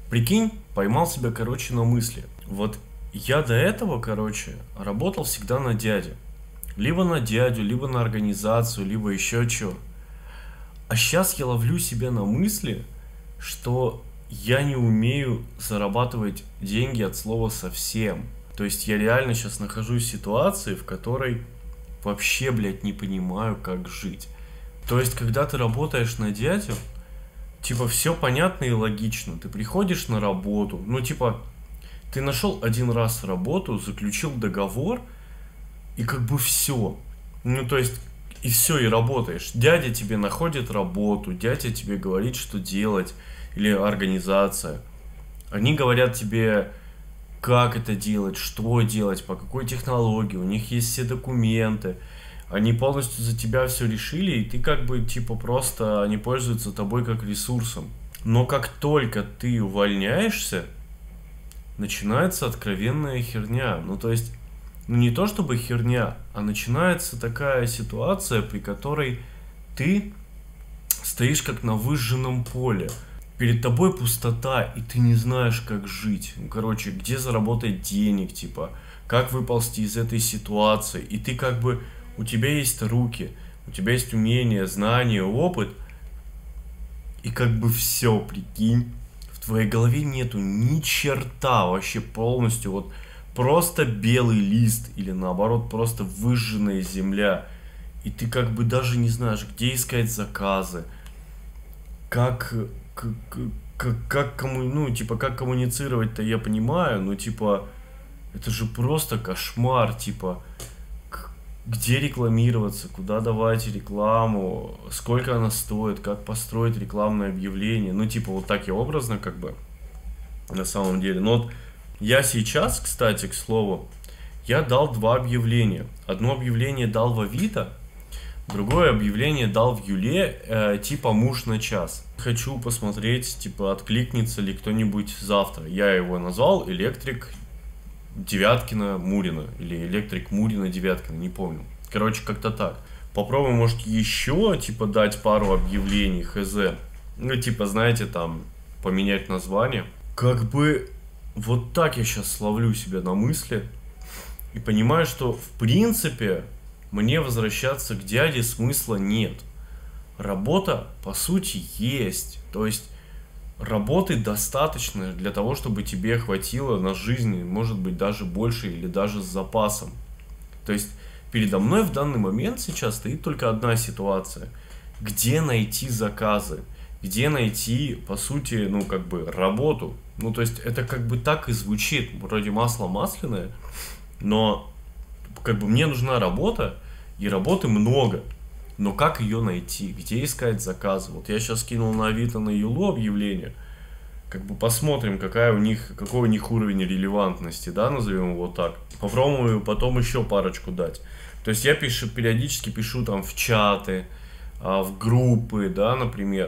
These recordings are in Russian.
Прикинь, поймал себя, короче, на мысли. Вот я до этого, короче, работал всегда на дядю. Либо на дядю, либо на организацию, либо еще что. А сейчас я ловлю себя на мысли, что я не умею зарабатывать деньги от слова совсем. То есть я реально сейчас нахожусь в ситуации, в которой вообще, блядь, не понимаю, как жить. То есть, когда ты работаешь на дядю, типа, все понятно и логично. Ты приходишь на работу, ну, типа, ты нашел один раз работу, заключил договор, и как бы все. Ну, то есть, и все, и работаешь. Дядя тебе находит работу, дядя тебе говорит, что делать, или организация. Они говорят тебе, как это делать, что делать, по какой технологии, у них есть все документы. Они полностью за тебя все решили, и ты как бы типа просто они пользуются тобой как ресурсом. Но как только ты увольняешься, начинается откровенная херня. Ну то есть, ну не то чтобы херня, а начинается такая ситуация, при которой ты стоишь как на выжженном поле. Перед тобой пустота, и ты не знаешь, как жить. Ну, короче, где заработать денег, типа, как выползти из этой ситуации. И ты как бы, у тебя есть руки, у тебя есть умения, знания, опыт, и как бы все, прикинь, в твоей голове нету ни черта вообще полностью, вот просто белый лист, или наоборот, просто выжженная земля. И ты как бы даже не знаешь, где искать заказы, как, как ну, типа, как коммуницировать-то я понимаю, но, типа, это же просто кошмар, типа, где рекламироваться, куда давать рекламу, сколько она стоит, как построить рекламное объявление, ну, типа, вот так и образно, как бы, на самом деле. Но вот я сейчас, кстати, к слову, я дал два объявления. Одно объявление дал в Авито, другое объявление дал в Юле, типа муж на час. Хочу посмотреть, типа, откликнется ли кто-нибудь завтра. Я его назвал Электрик Девяткина Мурина. Или Электрик Мурина Девяткина, не помню. Короче, как-то так. Попробуем, может, еще, типа, дать пару объявлений, хз. Ну, типа, знаете, там, поменять название. Как бы, вот так я сейчас ловлю себя на мысли. И понимаю, что, в принципе, мне возвращаться к дяде смысла нет. Работа, по сути, есть. То есть, работы достаточно для того, чтобы тебе хватило на жизнь, может быть, даже больше или даже с запасом. То есть, передо мной в данный момент сейчас стоит только одна ситуация. Где найти заказы? Где найти, по сути, ну, как бы, работу? Ну, то есть, это как бы так и звучит, вроде масло масляное, но, как бы, мне нужна работа, и работы много. Но как ее найти? Где искать заказы? Вот я сейчас кинул на Авито, на Юлу объявление. Как бы посмотрим, какой у них уровень релевантности, да, назовем его так. Попробую потом еще парочку дать. То есть я периодически пишу там в чаты, в группы, да, например.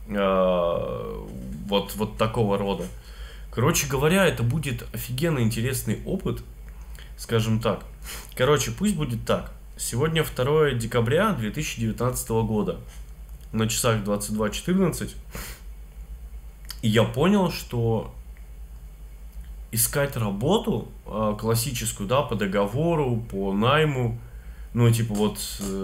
Вот такого рода. Короче говоря, это будет офигенно интересный опыт, скажем так. Короче, пусть будет так. Сегодня 2 декабря 2019 года. На часах 22:14. И я понял, что искать работу классическую, да, по договору, по найму, ну, типа вот,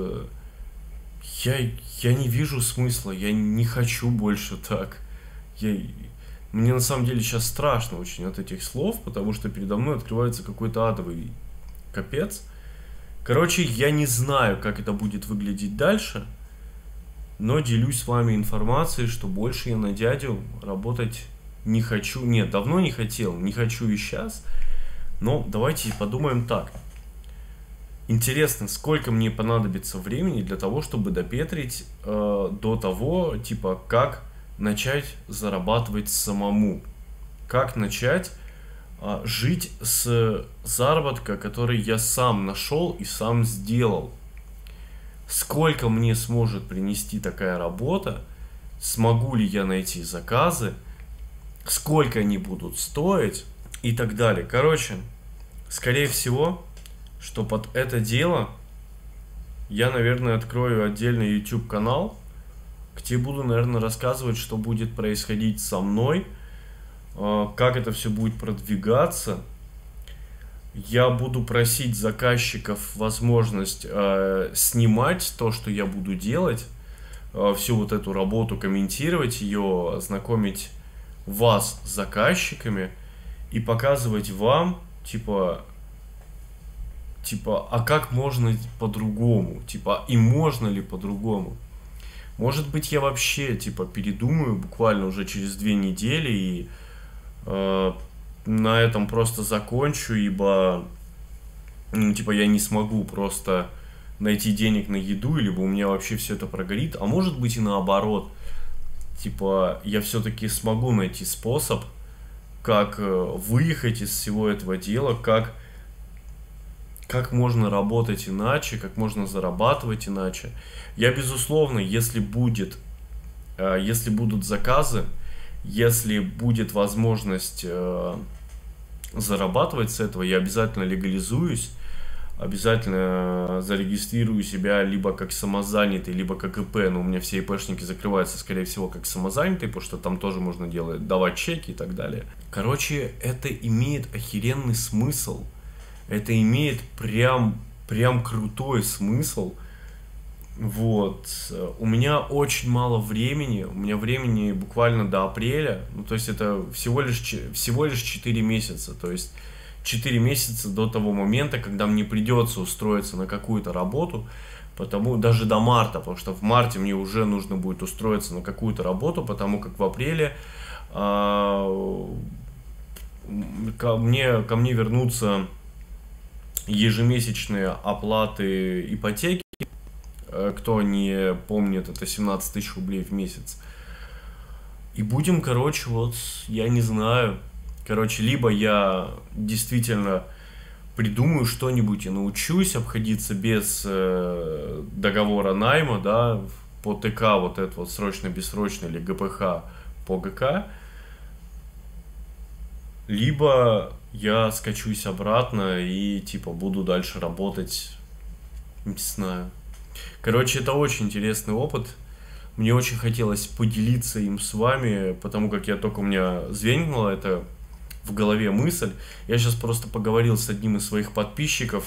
я, я не вижу смысла, я не хочу больше так. Я, мне на самом деле сейчас страшно очень от этих слов, потому что передо мной открывается какой-то адовый капец. Короче, я не знаю, как это будет выглядеть дальше, но делюсь с вами информацией, что больше я на дядю работать не хочу. Нет, давно не хотел, не хочу и сейчас. Но давайте подумаем так. Интересно, сколько мне понадобится времени для того, чтобы допетрить до того, типа, как начать зарабатывать самому. Как начать жить с заработка, который я сам нашел и сам сделал. Сколько мне сможет принести такая работа, смогу ли я найти заказы, сколько они будут стоить и так далее. Короче, скорее всего, что под это дело я, наверное, открою отдельный YouTube канал, где буду, наверное, рассказывать, что будет происходить со мной, как это все будет продвигаться. Я буду просить заказчиков возможность снимать то, что я буду делать, всю вот эту работу, комментировать ее, знакомить вас с заказчиками и показывать вам, а как можно по-другому, и можно ли по-другому. Может быть, я вообще, передумаю буквально уже через 2 недели и на этом просто закончу, ибо, я не смогу просто найти денег на еду, либо у меня вообще все это прогорит. А может быть и наоборот, я все-таки смогу найти способ, как выехать из всего этого дела, как можно работать иначе, как можно зарабатывать иначе. Я, безусловно, если будут заказы, если будет возможность зарабатывать с этого, я обязательно легализуюсь, обязательно зарегистрирую себя либо как самозанятый, либо как ИП. Но у меня все ИПшники закрываются, скорее всего, как самозанятые, потому что там тоже можно давать чеки и так далее. Короче, это имеет охеренный смысл. Это имеет прям крутой смысл. Вот. У меня очень мало времени. У меня времени буквально до апреля. Ну, то есть это всего лишь 4 месяца. То есть 4 месяца до того момента, когда мне придется устроиться на какую-то работу. Даже до марта. Потому что в марте мне уже нужно будет устроиться на какую-то работу. Потому как в апреле ко мне вернутся ежемесячные оплаты ипотеки. Кто не помнит, это 17 тысяч рублей в месяц. И будем, я не знаю. Либо я действительно придумаю что-нибудь и научусь обходиться без договора найма, да, по ТК, вот это вот срочно-бессрочно, или ГПХ по ГК. Либо я скачусь обратно и, буду дальше работать, не знаю. Это очень интересный опыт. Мне очень хотелось поделиться им с вами, потому как у меня звенела это в голове мысль. Я сейчас просто поговорил с одним из своих подписчиков,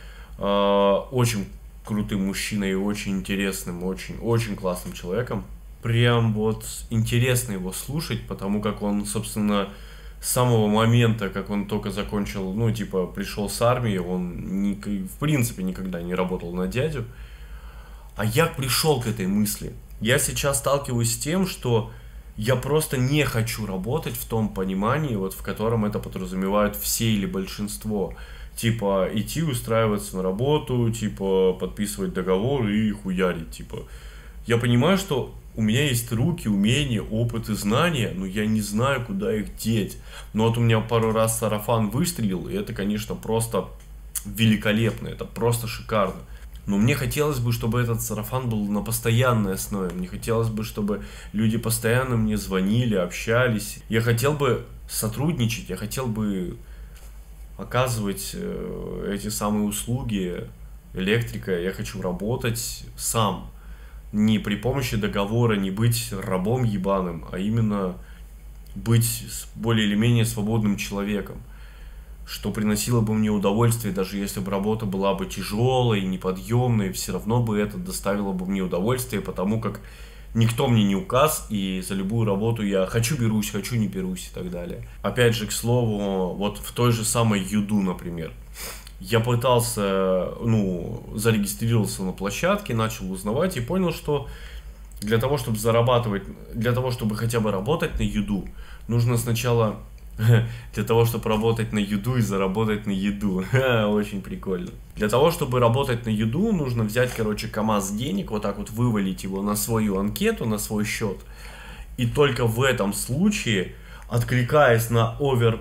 очень крутым мужчиной и очень интересным, очень классным человеком. Прям интересно его слушать, потому как он, собственно, с самого момента, как он только закончил, пришел с армии, он в принципе никогда не работал на дядю. А я пришел к этой мысли. Я сейчас сталкиваюсь с тем, что я просто не хочу работать в том понимании, в котором это подразумевают все или большинство. Идти устраиваться на работу, подписывать договор и хуярить, Я понимаю, что у меня есть руки, умения, опыт и знания, но я не знаю, куда их деть. Но у меня пару раз сарафан выстрелил, и это, конечно, просто великолепно, это просто шикарно. Но мне хотелось бы, чтобы этот сарафан был на постоянной основе. Мне хотелось бы, чтобы люди постоянно мне звонили, общались. Я хотел бы сотрудничать, я хотел бы оказывать эти самые услуги электрика. Я хочу работать сам. Не при помощи договора, не быть рабом ебаным, а именно быть более или менее свободным человеком, что приносило бы мне удовольствие, даже если бы работа была бы тяжелой, неподъемной, все равно бы это доставило бы мне удовольствие, потому как никто мне не указ, и за любую работу я хочу берусь, хочу не берусь и так далее. Опять же, к слову, в той же самой Юду, например. Я пытался, зарегистрировался на площадке, начал узнавать и понял, что для того, чтобы хотя бы работать на Юду, нужно сначала... Для того, чтобы работать на Юду и заработать на еду. Очень прикольно. Для того, чтобы работать на Юду, нужно взять, КамАЗ денег, вывалить его на свою анкету, на свой счет. И только в этом случае, откликаясь на овер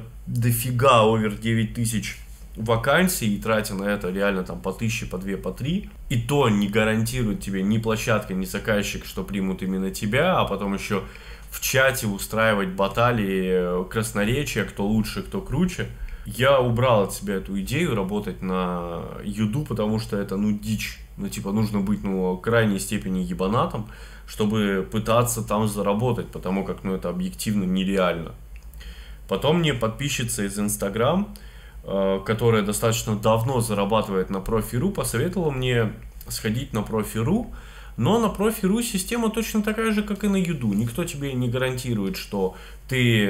9000 вакансий и тратя на это реально по 1000, по 2, по 3, и то не гарантирует тебе ни площадка, ни заказчик, что примут именно тебя, а потом еще в чате устраивать баталии, красноречия, кто лучше, кто круче. Я убрал от себя эту идею работать на Юду, потому что это, дичь. Нужно быть, крайней степени ебанатом, чтобы пытаться там заработать, потому как, это объективно нереально. Потом мне подписчица из Инстаграм, которая достаточно давно зарабатывает на Профи.ру, посоветовала мне сходить на Профи.ру. Но на Профи.ру система точно такая же, как и на Юду. Никто тебе не гарантирует, что ты,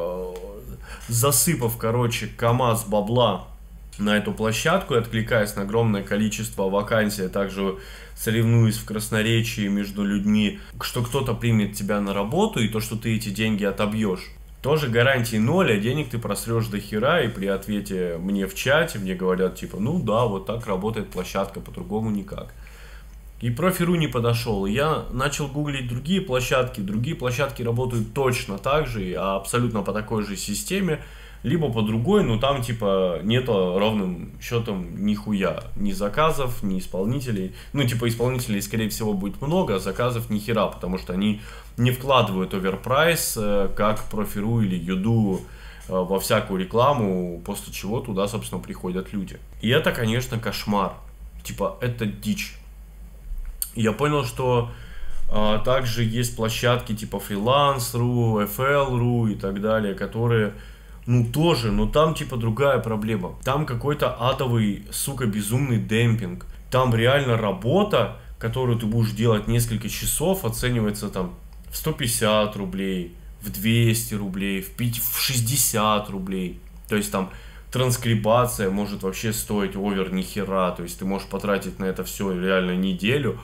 засыпав, короче, КамАЗ бабла на эту площадку и откликаясь на огромное количество вакансий, а также соревнуясь в красноречии между людьми, что кто-то примет тебя на работу и то, что ты эти деньги отобьешь. Тоже гарантии ноль, а денег ты просрешь до хера, и при ответе мне в чате мне говорят, типа, ну да, вот так работает площадка, по-другому никак. И Профи.ру не подошел. Я начал гуглить другие площадки работают точно так же, абсолютно по такой же системе, либо по другой, но там типа нету ровным счетом нихуя, ни заказов, ни исполнителей. Ну типа исполнителей скорее всего будет много, а заказов ни хера, потому что они не вкладывают оверпрайс, как Профи.ру или Юду, во всякую рекламу, после чего туда, собственно, приходят люди. И это, конечно, кошмар. Типа, это дичь. Я понял, что также есть площадки типа Freelance.ru, FL.ru и так далее, которые, ну тоже, но там типа другая проблема. Там какой-то адовый, сука, безумный демпинг. Там реально работа, которую ты будешь делать несколько часов, оценивается там в 150 рублей, в 200 рублей, в 60 рублей. То есть там транскрибация может вообще стоить овер ни хера. То есть ты можешь потратить на это все реально неделю,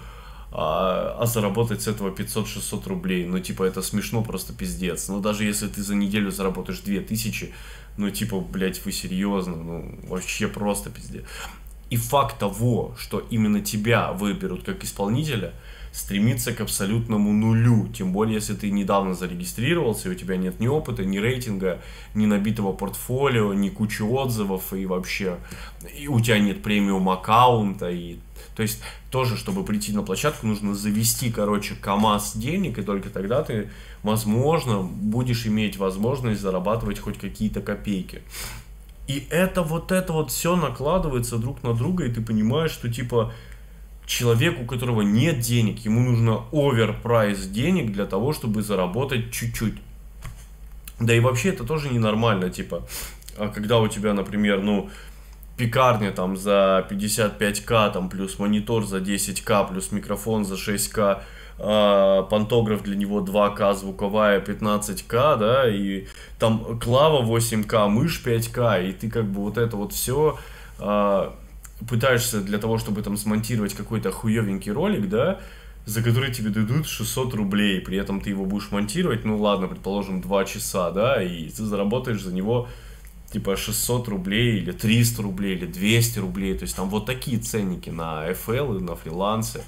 а заработать с этого 500-600 рублей. Ну, типа, это смешно, просто пиздец. Но даже если ты за неделю заработаешь 2000, ну, типа, блять, вы серьезно? Ну, вообще просто пиздец. И факт того, что именно тебя выберут как исполнителя, стремится к абсолютному нулю. Тем более, если ты недавно зарегистрировался, и у тебя нет ни опыта, ни рейтинга, ни набитого портфолио, ни кучи отзывов, и вообще, и у тебя нет премиум аккаунта, и то есть тоже, чтобы прийти на площадку, нужно завести, короче, КамАЗ денег, и только тогда ты, возможно, будешь иметь возможность зарабатывать хоть какие-то копейки. И это вот все накладывается друг на друга, и ты понимаешь, что типа человек, у которого нет денег, ему нужно оверпрайс денег для того, чтобы заработать чуть-чуть. Да и вообще это тоже ненормально, типа, когда у тебя, например, ну, пекарня там за 55к, там плюс монитор за 10к, плюс микрофон за 6к, пантограф для него 2к, звуковая 15к, да, и там клава 8к, мышь 5к, и ты как бы вот это вот все пытаешься для того, чтобы там смонтировать какой-то хуевенький ролик, да, за который тебе дадут 600 рублей, при этом ты его будешь монтировать, ну ладно, предположим, 2 часа, да, и ты заработаешь за него типа 600 рублей, или 300 рублей, или 200 рублей, то есть там вот такие ценники на FL и на фрилансе.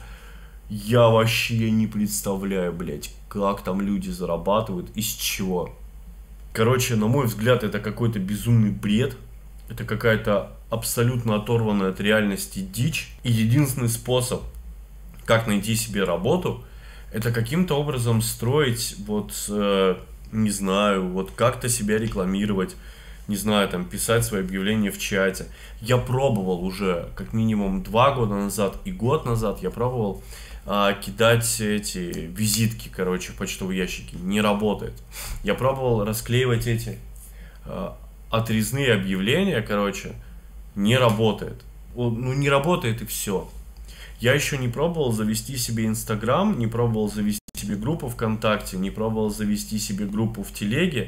Я вообще не представляю, блять, как там люди зарабатывают, из чего. Короче, на мой взгляд, это какой-то безумный бред. Это какая-то абсолютно оторванная от реальности дичь. И единственный способ, как найти себе работу, это каким-то образом строить, вот, не знаю, вот как-то себя рекламировать, не знаю, там, писать свои объявления в чате. Я пробовал уже, как минимум 2 года назад и год назад, я пробовал кидать эти визитки, короче, в почтовые ящики. Не работает. Я пробовал расклеивать эти отрезные объявления, короче, не работает. Ну, не работает и все. Я еще не пробовал завести себе Инстаграм, не пробовал завести себе группу ВКонтакте, не пробовал завести себе группу в Телеге,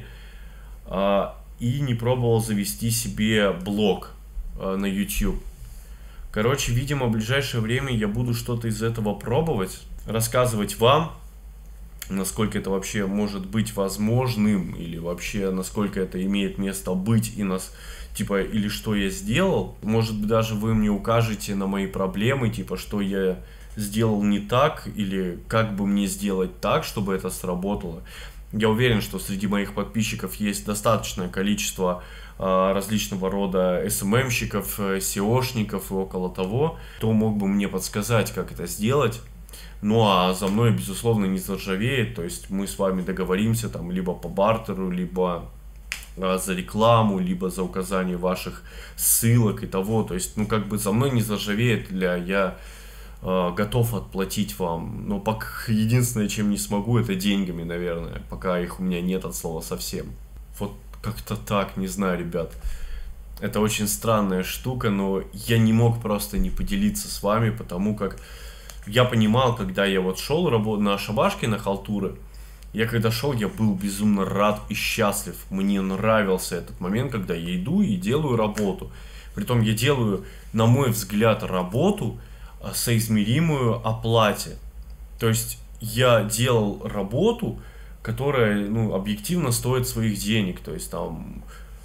и не пробовал завести себе блог на YouTube. Короче, видимо, в ближайшее время я буду что-то из этого пробовать, рассказывать вам, насколько это вообще может быть возможным, или вообще насколько это имеет место быть, и типа, или что я сделал. Может быть, даже вы мне укажете на мои проблемы, типа, что я сделал не так, или как бы мне сделать так, чтобы это сработало. Я уверен, что среди моих подписчиков есть достаточное количество различного рода СММщиков, SEOшников и около того, кто мог бы мне подсказать, как это сделать. Ну а за мной, безусловно, не заржавеет, то есть мы с вами договоримся там либо по бартеру, либо за рекламу, либо за указание ваших ссылок и того, то есть, ну как бы за мной не заржавеет, я готов отплатить вам, но пока единственное, чем не смогу, это деньгами, наверное, пока их у меня нет от слова совсем. Вот Как-то так, не знаю, ребят. Это очень странная штука, но я не мог просто не поделиться с вами, потому как я понимал, когда я вот шел на шабашке, на халтуры, я когда шел, я был безумно рад и счастлив. Мне нравился этот момент, когда я иду и делаю работу. Притом я делаю, на мой взгляд, работу соизмеримую оплате. То есть я делал работу, которая, ну, объективно стоит своих денег. То есть там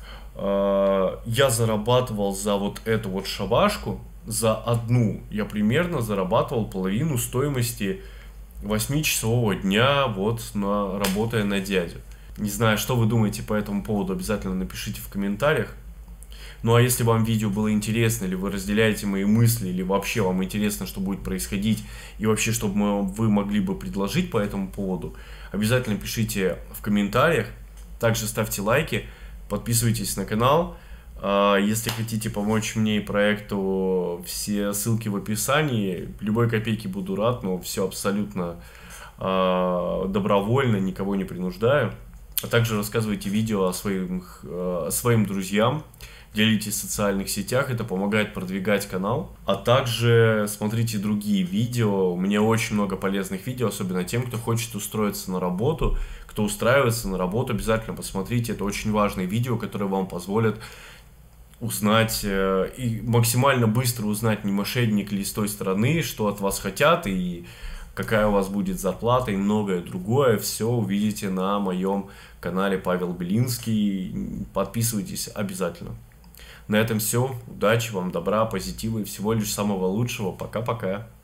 я зарабатывал за вот эту вот шабашку, за одну я примерно зарабатывал половину стоимости 8-часового дня, вот, работая на дядю. Не знаю, что вы думаете по этому поводу, обязательно напишите в комментариях. Ну а если вам видео было интересно, или вы разделяете мои мысли, или вообще вам интересно, что будет происходить, и вообще, чтобы вы могли бы предложить по этому поводу, обязательно пишите в комментариях. Также ставьте лайки, подписывайтесь на канал. Если хотите помочь мне и проекту, все ссылки в описании. Любой копейки буду рад, но все абсолютно добровольно, никого не принуждаю. А также рассказывайте видео о своим друзьям, делитесь в социальных сетях, это помогает продвигать канал. А также смотрите другие видео, у меня очень много полезных видео, особенно тем, кто хочет устроиться на работу. Кто устраивается на работу, обязательно посмотрите, это очень важные видео, которые вам позволят узнать и максимально быстро узнать, не мошенник ли с той стороны, что от вас хотят и какая у вас будет зарплата и многое другое. Все увидите на моем канале Павел Белинский. Подписывайтесь обязательно. На этом все. Удачи вам, добра, позитива и всего лишь самого лучшего. Пока-пока.